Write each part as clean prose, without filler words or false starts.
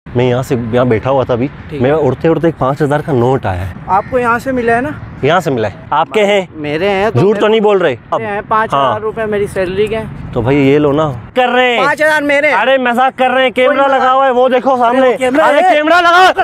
मैं यहाँ बैठा हुआ था अभी, मैं उड़ते उड़ते एक 5000 का नोट आया है। आपको यहाँ से मिला है ना? यहाँ से मिला है। आपके हैं? मेरे हैं। झूठ तो नहीं बोल रहे? 5000 रुपए मेरी सैलरी के। तो भाई ये लो ना। कर रहे हैं 5000 मेरे। अरे मजाक कर रहे हैं, कैमरा लगा हुआ है, वो देखो सामने। अरे कैमरा लगा।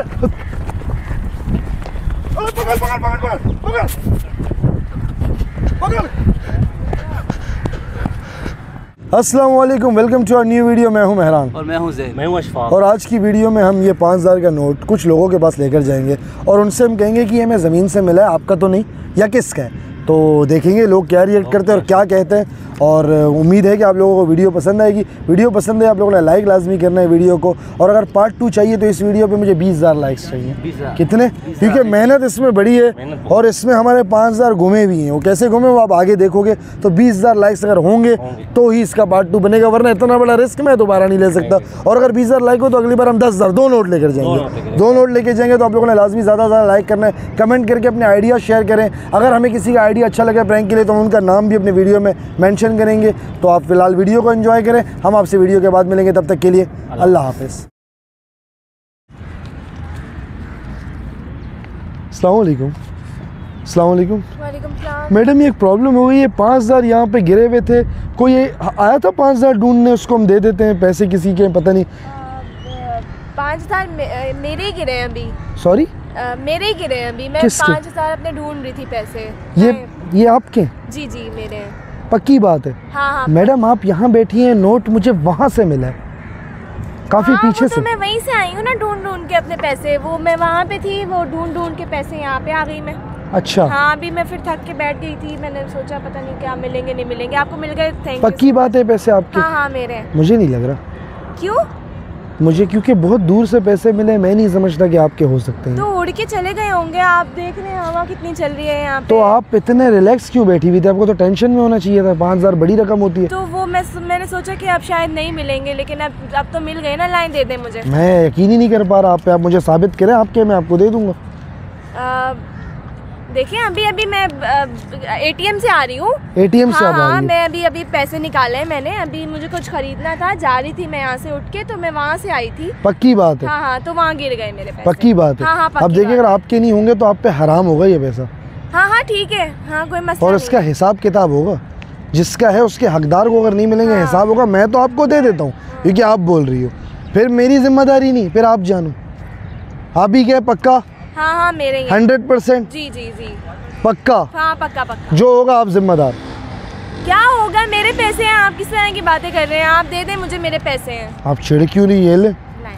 अस्सलाम वालेकुम, welcome to our new video. मैं हूं मेहरान और मैं हूं ज़ैन। मैं हूं अशफाक। और आज की वीडियो में हम ये 5000 का नोट कुछ लोगों के पास लेकर जाएंगे और उनसे हम कहेंगे कि ये हमें ज़मीन से मिला है, आपका तो नहीं, या किसका है। तो देखेंगे लोग क्या रिएक्ट करते हैं और क्या कहते हैं। और उम्मीद है कि आप लोगों को वीडियो पसंद आएगी। वीडियो पसंद है आप लोगों ने लाइक लाजमी करना है वीडियो को। और अगर पार्ट 2 चाहिए तो इस वीडियो पे मुझे 20,000 लाइक्स चाहिए। कितने? क्योंकि मेहनत इसमें बड़ी है और इसमें हमारे 5000 घूमे भी हैं। वो कैसे घूमे वो आप आगे देखोगे। तो 20,000 लाइक्स अगर होंगे तो ही इसका पार्ट 2 बनेगा, वरना इतना बड़ा रिस्क मैं दोबारा नहीं ले सकता। और अगर 20,000 लाइक हो तो अगली बार हम 10,000 दो नोट लेकर जाएंगे। 2 नोट लेकर जाएंगे। तो आप लोगों ने लाजमी ज़्यादा से ज़्यादा लाइक करना है, कमेंट करके अपने आइडिया शेयर करें। अगर हमें किसी का आइडिया अच्छा लगे प्रैंक के लिए तो हम उनका नाम भी अपने वीडियो में मेंशन करेंगे। तो आप फिलहाल वीडियो को एंजॉय करें। हम आपसे वीडियो के बाद मिलेंगे, तब तक के लिए अल्लाह हाफिज़। अस्सलाम वालेकुम। अस्सलाम वालेकुम। वालेकुम सलाम। मैडम ये एक प्रॉब्लम हो गई है, 5000 यहाँ पे गिरे हुए थे। कोई आया था 5000 ढूंढने, उसको हम दे देते हैं पैसे किसी के, पता नहीं। 5000 मेरे ही गिरे हैं अभी। सॉरी? मेरे ही गिरे हैं अभी। मैं 5000 अपने ढूंढ रही थी पैसे। ये आपके? जी जी मेरे। पक्की बात है? हाँ हाँ। मैडम आप यहाँ बैठी हैं, नोट मुझे वहाँ से मिला है, काफी पीछे से। तो मैं वहीं से आई हूँ ना, ढूंढ ढूंढ के अपने पैसे। वो मैं वहाँ पे थी, वो ढूंढ ढूंढ के पैसे यहाँ पे आ गई मैं। अच्छा। हाँ अभी मैं फिर थक के बैठ गई थी। मैंने सोचा पता नहीं क्या मिलेंगे नहीं मिलेंगे, आपको मिल गए। Thank you. पक्की बात है पैसे आपके? हाँ हाँ मेरे। मुझे नहीं लग रहा। क्यों? मुझे क्योंकि बहुत दूर से पैसे मिले, मैं नहीं समझता कि आपके हो सकते हैं। तो उड़ के चले गए होंगे। आप देख रहे हैं हवा कितनी चल रही है यहाँ पे। तो आप इतने रिलैक्स क्यों बैठी हुई थी? आपको तो टेंशन में होना चाहिए था। 5000 बड़ी रकम होती है। तो वो मैंने सोचा कि अब शायद नहीं मिलेंगे, लेकिन अब तो मिल गए ना। लाइन दे दे मुझे। मैं यकीन ही नहीं कर पा रहा आप पे। आप मुझे साबित करें आपके, मैं आपको दे दूंगा। देखिए अभी मैं एटीएम से आ रही हूँ। एटीएम से? हाँ मैं अभी पैसे निकाले हैं मैंने। अभी मुझे कुछ खरीदना था, जा रही थी मैं यहाँ से उठ के, तो मैं वहाँ से आई थी। पक्की बात है? हाँ तो वहाँ गिर गए मेरे पैसे। पक्की बात है? हाँ अब देखिए अगर आपके नहीं होंगे तो आप पे हराम होगा ये पैसा। हाँ ठीक है। हाँ कोई मसला और इसका हिसाब किताब होगा, जिसका है उसके हकदार को अगर नहीं मिलेंगे हिसाब होगा। मैं तो आपको दे देता हूँ क्योंकि आप बोल रही हो, फिर मेरी जिम्मेदारी नहीं, फिर आप जानो। आप भी क्या पक्का? हाँ मेरे 100%? जी जी जी पक्का? हाँ पक्का। जो होगा आप जिम्मेदार। क्या होगा? मेरे पैसे हैं, आप किस तरह की बातें कर रहे हैं? आप दे दें मुझे, मेरे पैसे हैं। आप चिढ़ क्यों नहीं? ये ले।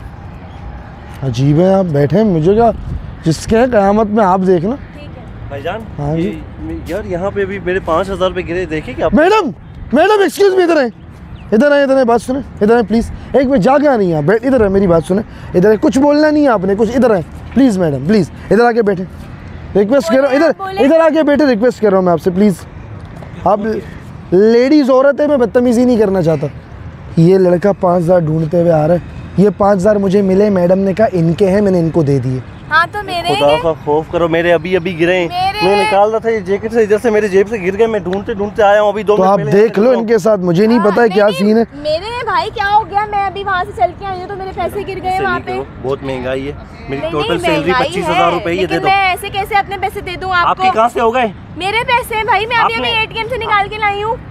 अजीब है, आप बैठे हैं, मुझे क्या जिसके हैं क़यामत में आप देखना। ठीक है भाईजान। हाँ जी यार यहाँ पे भी मेरे 5000 रुपए गिरे, देखे क्या? मैडम एक्सक्यूज मी, इधर है, बात सुने, इधर है प्लीज़। एक मिनट, जा क्या नहीं आप बैठ, इधर है, मेरी बात सुने, इधर है। कुछ बोलना नहीं है आपने, कुछ इधर है प्लीज़। मैडम प्लीज़ इधर आके बैठे, रिक्वेस्ट कर रहा हूँ। इधर आके बैठे, रिक्वेस्ट कर रहा हूँ मैं आपसे प्लीज़। आप लेडीज़ औरत है, मैं बदतमीज़ी नहीं करना चाहता। ये लड़का 5000 ढूंढते हुए आ रहा है। ये 5000 मुझे मिले, मैडम ने कहा इनके हैं, मैंने इनको दे दिए। हाँ तो मेरे खुदा का खौफ करो, मेरे अभी गिरे। मैं निकाल रहा था ये जैकेट से, इधर से मेरे जेब से गिर गए। मैं ढूंढते आया हूँ अभी 2 मिनट। तो आप देख लो इनके साथ, मुझे नहीं पता है क्या सीन है। मेरे भाई क्या हो गया? मैं अभी वहाँ से चल के आई हूँ तो मेरे पैसे गिर गए वहाँ पे। बहुत महंगाई है। मेरी टोटल सैलरी 25,000 रुपए ही दे दो। मैं ऐसे कैसे अपने पैसे दे दूँ आपको? आपके कहाँ से हो गए? मेरे पैसे हैं भाई, मैं अभी एटीएम से निकाल के लाई हूँ।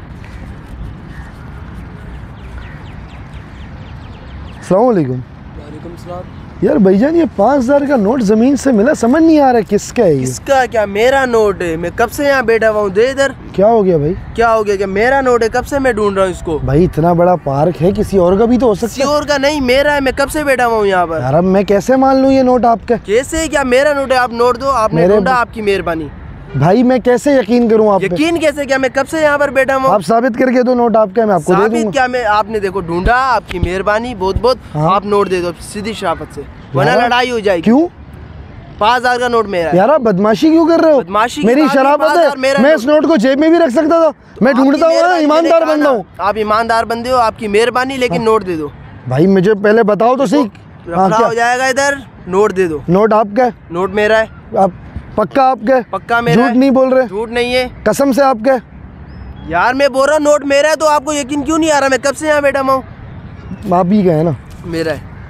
अस्सलाम वालेकुम। वालेकुम सलाम। यार भाईजान ये 5000 का नोट जमीन से मिला, समझ नहीं आ रहा किसका है ये? किसका? क्या मेरा नोट है? मैं कब से यहाँ बैठा हुआ हूँ। दे इधर। क्या हो गया भाई? क्या हो गया? क्या मेरा नोट है? कब से मैं ढूंढ रहा हूँ इसको। भाई इतना बड़ा पार्क है, किसी और का भी तो हो सकता है। किसी और का नहीं, मेरा है। मैं कब से बैठा हुआ हूँ यहाँ पर। यार अब मैं कैसे मान लूँ ये नोट आपका? कैसे? क्या मेरा नोट है? आप नोट दो, आपने ढूंढा, आपकी मेहरबानी। भाई मैं कैसे यकीन करूँ आप पे? यकीन कैसे? क्या मैं कब से यहाँ पर बैठा हूँ? आप साबित करके दो नोट आपका, मैं आपको दे दूंगा। क्या मैं आपने देखो ढूंढा, आपकी मेहरबानी बहुत बहुत। आप नोट दे दो सीधी शराफत से, वरना लड़ाई हो जाएगी। क्यों? 5000 का नोट मेरा है। यार आप बदमाशी क्यों कर रहे हो? बदमाशी मेरी शराफत है, मैं इस नोट को जेब में भी रख सकता था। मैं ढूंढता हूँ, ईमानदार बंदा हूँ। आप ईमानदार बंदे हो, आपकी मेहरबानी, लेकिन नोट दे दो। भाई मुझे पहले बताओ तो सही। हो जाएगा इधर, नोट दे दो। नोट आपका है? नोट मेरा है। आप पक्का आपका? पक्का मेरा। झूठ नहीं बोल रहे? झूठ नहीं है, कसम से आपका? यार मैं बोल रहा हूँ नोट मेरा है, तो आपको यकीन क्यों नहीं आ रहा? मैं कब से यहाँ बैठा हूँ? आप भी गए ना? मेरा है।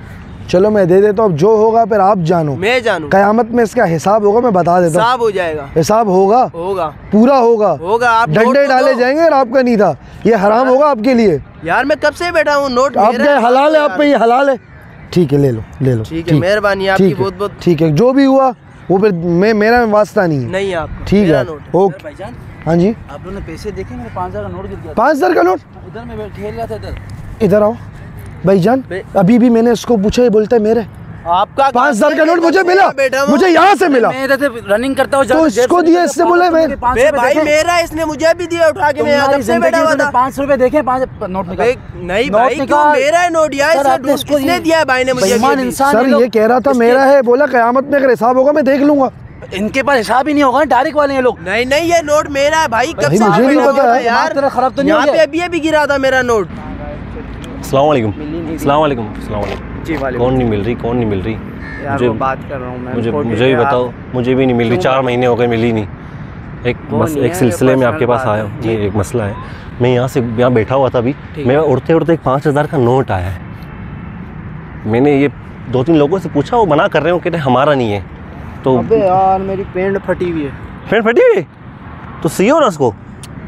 चलो मैं दे देता हूँ, अब जो होगा फिर आप जानो। मैं जानू, कयामत में इसका हिसाब होगा, मैं बता देता हूँ। हिसाब हो जाएगा, हिसाब होगा, होगा, पूरा होगा, होगा। आप डंडे डाले जाएंगे और आपका नहीं था, ये हराम होगा आपके लिए। यार मैं कब से बैठा हूँ, नोट आपके हलाल है, आप पे ये हलाल है। ठीक है, ले लो ले लो। ठीक है, मेहरबानी आपकी बहुत बहुत। ठीक है, जो भी हुआ वो फिर मेरा वास्ता नहीं है। नहीं आपका, ठीक है, ओके। भाईजान, हाँ जी, आप लोगों ने पैसे देखे? मेरे 5,000 का नोट गिर गया। 5,000 का नोट? इधर मैं खेल रहा था इधर। इधर आओ भाईजान, अभी भी मैंने इसको पूछा, ये बोलता है मेरे। आपका 5,000 का नोट मुझे मिला, मुझे यहाँ से मिला। मैं इधर से रनिंग करता हूँ, तो इसको दिया, इससे बोला मैं। भाई मेरा, इसने मुझे भी दिया उठा के, मैं यहाँ कब से बैठा हुआ था। 500 रुपए देखे, 5 नोट निकाल। नहीं भाई, क्यों मेरा है नोट यार, किसने दिया है भाई ने मुझे? सर ये कह रहा था मेरा है, बोला कयामत में अगर हिसाब होगा मैं देख लूंगा। इनके पास हिसाब ही नहीं होगा, डायरेक्ट वाले हैं लोग। नहीं नहीं, ये नोट मेरा है भाई, कब से मुझे नहीं पता है यार। तेरा खराब तो नहीं यहाँ पे अभी गिरा था मेरा नोट। अस्सलाम वालेकुम। अस्सलाम वालेकुम। अस्सलाम वालेकुम। जी वालेकुम। कौन नहीं मिल रही, कौन नहीं मिल रही? मुझे बात कर रहा हूँ मैं, मुझे भी बताओ, मुझे भी नहीं मिल रही, 4 महीने हो गए मिली नहीं। एक सिलसिले में आपके पास आया हूँ, एक मसला है। मैं यहाँ बैठा हुआ था, अभी मैं उड़ते उड़ते एक 5,000 का नोट आया है। मैंने ये 2-3 लोगों से पूछा, वो मना कर रहे हो, कहते हमारा नहीं है। तो अबे यार मेरी पेंट फटी हुई है। पेंट फटी हुई? तो सियो ना उसको।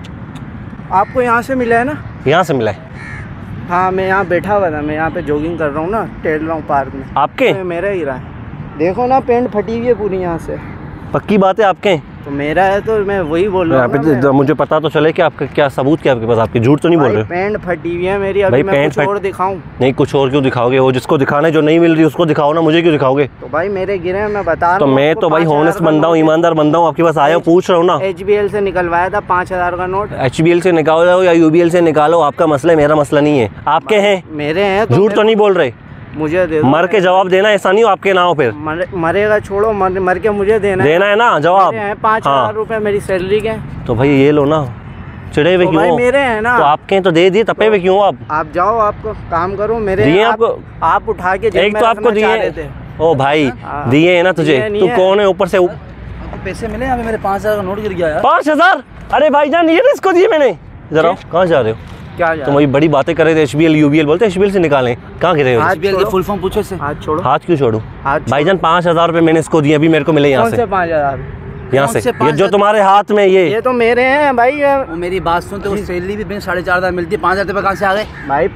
आपको यहाँ से मिला है ना? यहाँ से मिला है? हाँ, मैं यहाँ बैठा हुआ था, मैं यहाँ पे जॉगिंग कर रहा हूँ ना, टहल रहा हूँ पार्क में। आपके? तो मेरा ही रहा है, देखो ना पेंट फटी हुई है पूरी यहाँ से। पक्की बात है आपके? तो मेरा है, तो मैं वही बोल रहा हूँ। मुझे पता तो चले कि आपका क्या सबूत, क्या आपके पास, आपकी झूठ तो नहीं बोल रहे? पेंट फटी हुई है मेरी, अभी मैं कुछ और दिखाऊं? नहीं, कुछ और क्यों दिखाओगे? वो जिसको दिखाना है, जो नहीं मिल रही उसको दिखाओ ना, मुझे क्यों दिखाओगे? तो भाई मेरे गिरे हैं, मैं बता रहा हूँ। तो मैं तो भाई हॉनेस्ट बंदा हूँ, ईमानदार बंदा हूँ, आपके पास आया हूँ, पूछ रहा हूँ ना। HBL से निकलवाया था 5,000 का नोट। HBL से निकालो या UBL से निकालो, आपका मसला है, मेरा मसला नहीं है। आपके हैं? मेरे हैं। झूठ तो नहीं बोल रहे? मुझे दे दो, मर के जवाब देना, ऐसा नहीं हो आपके ना हो फिर। मरेगा छोड़ो, मर के मुझे देना है ना जवाब। 5,000 रुपए मेरी सैलरी के। तो भाई ये लो ना, चिड़े हुए क्यों? मेरे हैं ना। तो आपके तो दे दिए, तपे हुए क्यों आप जाओ, आपको काम करो, मेरे दिए आपको, आप उठा के एक तो आपको दिए। ओ भाई दिए है ना तुझे, तू कौन है ऊपर से? पैसे मिले अभी मेरे 5,000 का नोट गिर गया यार। 5,000? अरे भाईजान ये इसको दिए मैंने। जरा कहाँ जा रहे हो? क्या तुम वही बड़ी बातें कर रहे थे, HBL UBL बोलते, HBL से निकालें, कहाँ गिरे हो? HBL के फुल फॉर्म पूछो इससे। हाथ छोड़ो। हाथ क्यों छोड़ू? भाईजान 5,000 रुपए मैंने इसको दिए, अभी मेरे को मिले यहाँ से। 5,000 यहाँ से ये जो तुम्हारे हाथ में ये तो मेरे हैं भाई। वो मेरी बात सुनते, सैलरी भी 4,500 मिलती है, 5,000 रुपए कहाँ से आ गए भाई?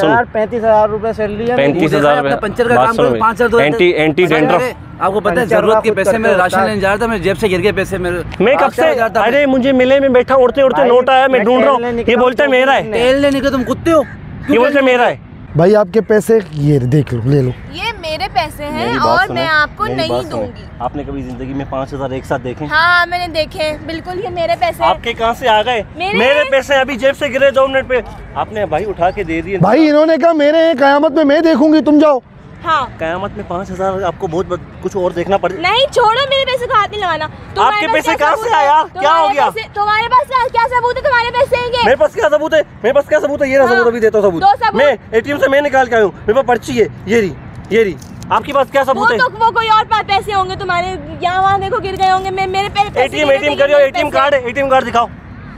35,000 रुपए सैलरी है। 35,000 पंचर का काम करो, 5,000 एंटी डेंड्रफ। आपको पता है जरूरत के पैसे मेरे राशन लेने जा रहा था, मेरे जेब से गिर गए पैसे मेरे। मैं कब से, अरे मुझे मिले, मैं बैठा उड़ते उड़ते नोट आया, मैं ढूंढ रहा हूँ, ये बोलते हैं मेरा है। तेल लेने के तुम कुत्ते हो, ये बोलते मेरा है। भाई आपके पैसे ये देख लो, ले लो। ये मेरे पैसे हैं और मैं आपको नहीं दूंगी। आपने कभी जिंदगी में 5,000 एक साथ देखे? हाँ मैंने देखे, बिल्कुल ये मेरे पैसे। आपके कहाँ से आ गए? मेरे पैसे अभी जेब से गिरे 2 मिनट पे, आपने भाई उठा के दे दिए। भाई इन्होंने कहा मेरे हैं, कयामत में मैं देखूंगी, तुम जाओ। हाँ, कयामत में 5,000 आपको बहुत कुछ और देखना पड़ेगा। नहीं छोड़ो, मेरे पैसे को हाथ नहीं लगाना। आपके पैसे कहाँ से आया? क्या हो गया? तुम्हारे पास क्या सबूत है? तुम्हारे पैसे हैं? मेरे पास क्या सबूत है? मेरे पास क्या सबूत है? ये सबूत अभी देता हूँ सबूत। मैं ATM से मैं निकाल के आया हूँ, मेरे पास पर्ची है, ये रही। आपके पास क्या सबूत है? वो कोई और पैसे होंगे तुम्हारे, यहाँ वहाँ देखो गिर गए होंगे। मेरे पैसे ATM करियो, ATM कार्ड है, ATM कार्ड दिखाओ।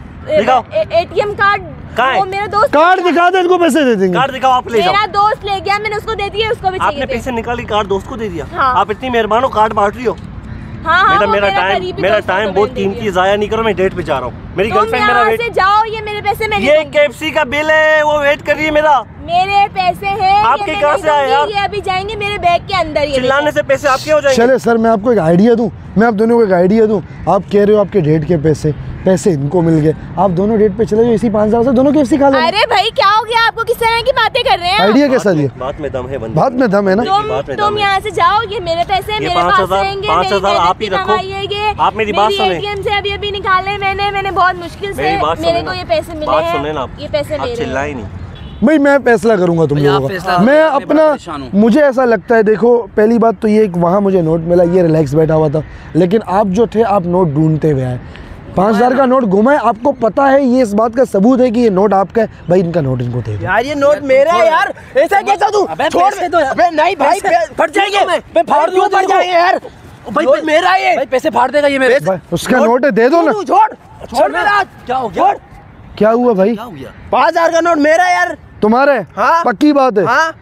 ATM कार्ड वो मेरा दोस्त कार्ड दिखा दे, इनको पैसे दे देंगे। कार्ड दिखाओ, आप ले जाओ। मेरा दोस्त ले गया, मैंने उसको दे दिया, उसको भी चाहिए। आपने पैसे निकाली, कार्ड दोस्त को दे दिया? हाँ। आप इतनी मेहरबान हो, कार्ड बांट रही हो। हाँ, मेरा टाइम बहुत कीमती, जाया नहीं करो, मैं डेट पे जा रहा हूँ। मेरी गर्लफ्रेंड मेरा वेट से जाओ, ये मेरे पैसे मैंने ये KFC का बिल है, वो वेट कर रही है मेरा। मेरे पैसे हैं, आपके कहाँ से आए यार? ये अभी जाएंगे मेरे बैग के अंदर। ये चिल्लाने से पैसे आपके हो जाएंगे। चले सर, मैं आपको एक आइडिया दूं, मैं आप दोनों को एक आइडिया दूं। आप कह रहे हो आपके डेट के पैसे इनको मिल गए, आप दोनों डेट पे चले जाओ, इसी 5,000 से दोनों KFC खा लेंगे। अरे भाई क्या हो गया आपको? किस तरह की बातें कर रहे हैं? आइडिया कैसा दिया? बात में दम है बंदे, बात में दम है ना। तुम यहाँ से जाओ, ये मेरे पैसे मेरे पास रहेंगे। 5,000 आप ही रखो। आप मेरी बात सुने। ATM से अभी निकाले मैंने बहुत मुश्किल से, मेरे को ये पैसे मिले हैं। सुने ना, ये पैसे मेरे चिल्लाए नहीं। भाई मैं फैसला करूंगा तुम लोगों का, मैं अपना, मुझे ऐसा लगता है, देखो पहली बात तो ये वहाँ मुझे नोट मिला, ये रिलैक्स बैठा हुआ था, लेकिन आप जो थे आप नोट ढूंढते हुए आए, 5,000 का नोट घुमा है, आपको पता है, ये इस बात का सबूत है कि ये नोट आपका है। भाई इनका नोट इनको दे दो यार, ये नोट मेरा है यार, ऐसा कैसा तू? छोड़ दो। अबे नहीं भाई, फट जाएंगे, मैं फाड़ दूंगा, फट जाएंगे यार। भाई मेरा है, भाई पैसे फाड़ देगा ये मेरे। उसका नोट है, दे दो ना। छोड़ मेरा। क्या हो गया? क्या हुआ भाई? 5,000 का नोट मेरा यार। तुम्हारे? हाँ। पक्की बात है? हाँ।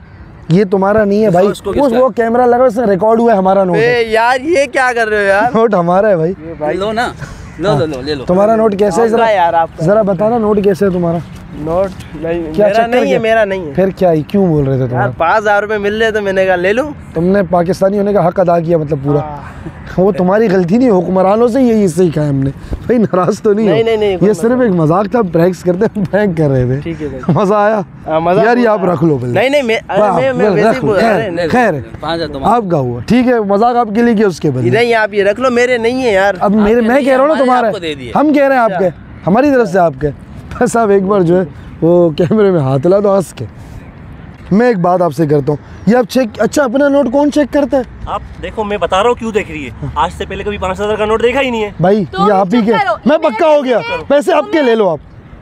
ये तुम्हारा नहीं है भाई, वो कैमरा लगा उसमें रिकॉर्ड हुआ है, हमारा नोट है। यार ये क्या कर रहे हो यार? नोट हमारा है भाई। लो ना, लो ले लो। तुम्हारा नोट कैसे है जरा यार आप जरा बताना, नोट कैसे है तुम्हारा? नोट नहीं, क्या मेरा चक्कर नहीं है, क्या? मेरा नहीं है। फिर क्या ही क्यों बोल रहे थे यार तुम्हारा? 5,000 रुपए मिल रहे तो मैंने कहा ले लूं। तुमने पाकिस्तानी होने का हक अदा किया मतलब पूरा। वो तुम्हारी गलती नहीं, हुक्मरानों से यही सीखा है हमने भाई। नाराज तो नहीं हो? नहीं, ये सिर्फ एक मजाक था, प्रैंक्स करते प्रैंक कर रहे थे। ठीक है भाई। मजा आया यार, ये आप रख लो पहले। नहीं मैं वैसे ही बोल रहा हूं। खैर 5,000 आपका हुआ ठीक है, मजाक आपके लिए किया, उसके बदले नहीं आप ये रख लो, मेरे नहीं है यार। अब मेरे मैं कह रहा हूँ ना तुम्हारा, हम कह रहे हैं आपके, हमारी तरफ से आपके। बस आप एक बार जो है वो कैमरे में हाथ हिला दो हंस के। मैं एक बात आपसे करता हूँ, ये आप चेक, अच्छा अपना नोट कौन चेक करता है? आप देखो, मैं बता रहा हूँ क्यों देख रही है। आज से पहले कभी 5,000 का नोट देखा ही नहीं है भाई। तो ये आप ही चुप के, करो, मैं पक्का हो गया, पैसे आपके ले लो आप।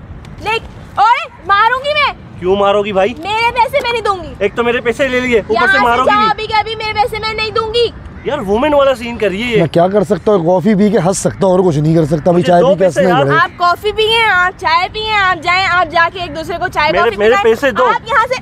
ओए मारूंगी मैं। क्यों मारोगी भाई? मेरे पैसे मैं नहीं दूंगी। एक तो मेरे पैसे ले लिए, ऊपर यहाँ से मारोगी जाओ भी। अभी के अभी, मेरे पैसे मैं नहीं दूंगी। यार वुमेन वाला सीन कर रही है ये। मैं क्या कर सकता हूँ? कॉफी पी के हंस सकता हूँ और कुछ नहीं कर सकता भाई। मुझे चाय दो पी के पैसे हंसना ही यार। पड़ेगा। आप कॉफी पिए, आप चाय पिए, आप जाएं, आप जाके एक दूसरे को चाय कॉफी मेरे पिलाएं। पैसे दो। आप यहाँ से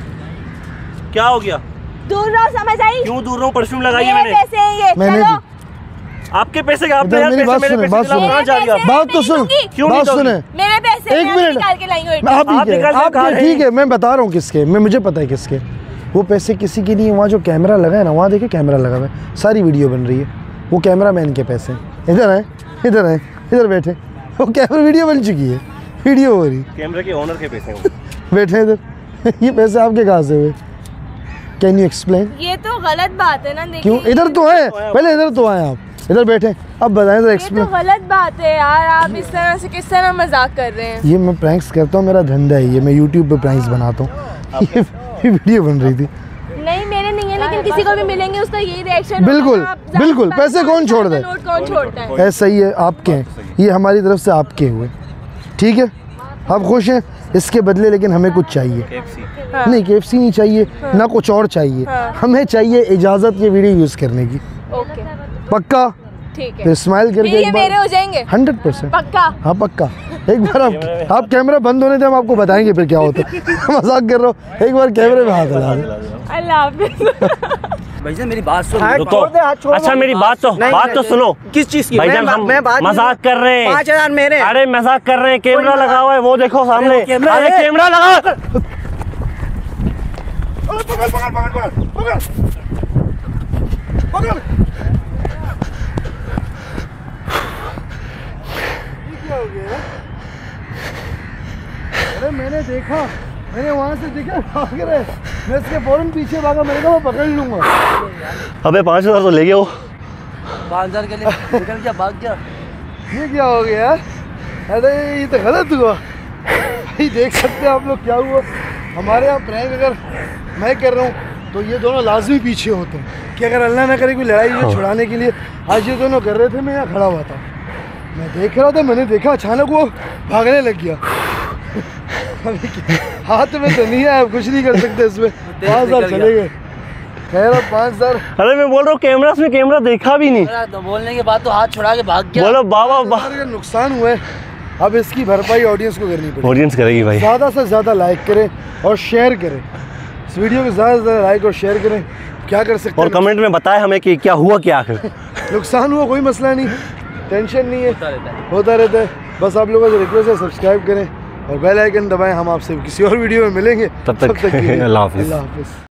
क्या हो गया? दूर रहो, समझ आई? क्यों दूर रहूं? परफ्यूम लगाई है मेरे मैंने। पैसे हैं ये, मैंने चलो। आपके पैसे क्या? आपने इधर यार मेरी पैसे बात मेरे सुने, पैसे बात दिलाओ, सुने। कहाँ जा रही हो आप? बात तो सुन, क्यों नहीं बात दोगी? सुने। मेरे पैसे एक मैं मिनट। निकाल के लाई हूँ। आप ही आप के, निकाल के आपके कहाँ ठीक है, मैं बता रहा हूँ किसके, मैं मुझे पता है किसके। वो पैसे किसी के नहीं है। वहाँ जो कैमरा लगा है ना, वहाँ देखिए कैमरा लगा हुआ है, सारी वीडियो बन रही है, वो कैमरा मैन के पैसे हैं। इधर है, इधर है, इधर बैठे, वो कैमरा वीडियो बन चुकी है, वीडियो हो रही, कैमरे के ओनर के पैसे हैं। बैठे इधर। ये पैसे आपके कहाँ से हुए? Can you explain? ये तो गलत बात है ना। देखिए क्यों? इधर तो है, पहले इधर तो आए आप, इधर बैठे, अब बताएं तो ये तो एक्सप्लेन। गलत बात है यार। आप इस तरह से किस तरह मजाक कर रहे हैं? ये मैं प्रैंक्स करता हूँ, मेरा धंधा है ये, मैं यूट्यूब पे प्रैंक्स बनाता हूँ। ये वीडियो बन रही थी। नहीं मेरे नहीं है, लेकिन किसी को भी मिलेंगे उसका यही रिएक्शन। बिल्कुल बिल्कुल, पैसे कौन छोड़ दे? नोट कौन छोड़ता है? ऐसा ही है, आपके हैं ये, हमारी तरफ से आपके हुए, ठीक है? आप खुश हैं इसके बदले, लेकिन हमें कुछ चाहिए। हाँ। नहीं KFC नहीं चाहिए, ना कुछ और चाहिए, हमें चाहिए इजाज़त ये वीडियो यूज़ करने की। ओके पक्का? ठीक है। फिर स्माइल करके ये एक बार। मेरे हो जाएंगे 100%। पक्का। हाँ पक्का। एक बार आप कैमरा बंद होने थे, हम आपको बताएंगे फिर क्या होता है। मजाक कर रहा हूँ, एक बार कैमरे में हाथ हिला दो। अल्लाह हाफिज। भाईजान मेरी बात सुन। रुको। अच्छा मेरी बात तो सुनो। किस चीज की? भाईजान हम मजाक कर रहे हैं। 5,000 मेरे। अरे मजाक कर रहे हैं, कैमरा लगा हुआ है, वो देखो सामने। अरे कैमरा लगा हुआ है। अरे मैंने देखा, मैंने वहाँ से देखा भाग रहे, मैं इसके फौरन पीछे भागा, मैंने कहा मैं पकड़ लूंगा। अबे 5,000 तो ले गए वो। 5,000 के लिए निकल गया, भाग गया। ये क्या हो गया? अरे ये तो गलत हुआ भाई। देख सकते हैं आप लोग क्या हुआ। हमारे यहाँ प्रैंक अगर मैं कर रहा हूँ तो ये दोनों लाजमी पीछे होते हैं कि अगर अल्लाह ना करे कोई लड़ाई हो छुड़ाने के लिए। आज ये दोनों कर रहे थे, मैं यहाँ खड़ा हुआ था, मैं देख रहा था, मैंने देखा अचानक वो भागने लग गया। हाथ में तो नहीं है, आप कुछ नहीं कर सकते इसमें। 5,000 चले गए। खैर 5,000। अरे मैं बोल रहा हूँ कैमरा में कैमरा देखा भी नहीं। तो बोलने के बाद तो हाथ छुड़ा के भाग गया। बोलो बाबा का नुकसान हुआ है, अब इसकी भरपाई ऑडियंस को करनी पड़ेगी। ऑडियंस करेगी भाई। ज़्यादा से ज़्यादा लाइक करें और शेयर करें इस वीडियो को, ज़्यादा से ज़्यादा लाइक और शेयर करें। क्या कर सकते और हैं? कमेंट में बताएं हमें कि क्या हुआ, क्या आखिर नुकसान हुआ, कोई मसला नहीं, टेंशन नहीं है, होता रहता है। बस आप लोगों से रिक्वेस्ट है, सब्सक्राइब करें और बेल आइकन दबाएं। हम आपसे किसी और वीडियो में मिलेंगे, तब तक के लिए अल्लाह हाफिज़। अल्लाह हाफिज़।